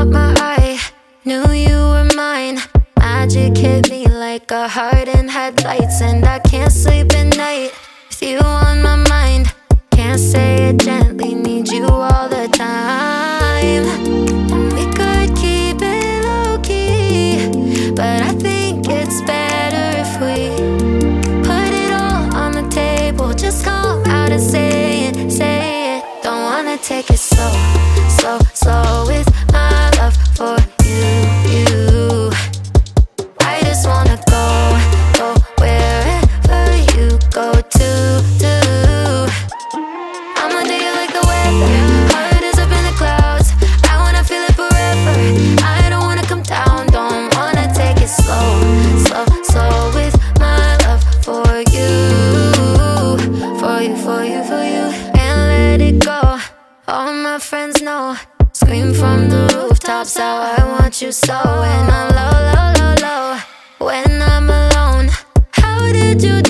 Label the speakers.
Speaker 1: caught my eye, knew you were mine. Magic hit me like a heart in headlights, and I can't sleep at night with you on my mind. Can't say it gently, need you all the time. And we could keep it low-key, but I think it's better if we put it all on the table. Just come out and say it. Don't wanna take it slow, slow, slow with my love for you. I just wanna go wherever you go to. I'ma do you like the weather, heart is up in the clouds. I wanna feel it forever, I don't wanna come down. Don't wanna take it slow, slow, slow with my love for you. For you, for you, for you. Can't let it go, all my friends know. Scream from the rooftops how I want you so. When I'm low, low, low, low, when I'm alone. How did you